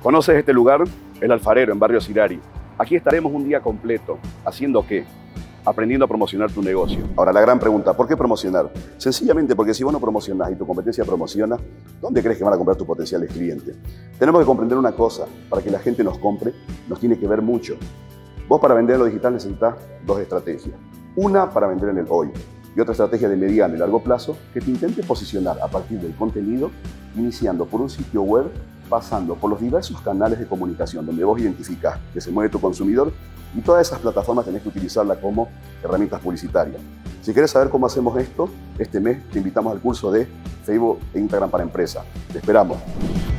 ¿Conoces este lugar? El Alfarero, en Barrio Sirari. Aquí estaremos un día completo. ¿Haciendo qué? Aprendiendo a promocionar tu negocio. Ahora, la gran pregunta, ¿por qué promocionar? Sencillamente porque si vos no promocionás y tu competencia promociona, ¿dónde crees que van a comprar tus potenciales clientes? Tenemos que comprender una cosa, para que la gente nos compre, nos tiene que ver mucho. Vos para vender en lo digital necesitas dos estrategias. Una para vender en el hoy y otra estrategia de mediano y largo plazo que te intente posicionar a partir del contenido, iniciando por un sitio web, pasando por los diversos canales de comunicación donde vos identificás que se mueve tu consumidor, y todas esas plataformas tenés que utilizarlas como herramientas publicitarias. Si querés saber cómo hacemos esto, este mes te invitamos al curso de Facebook e Instagram para Empresa. Te esperamos.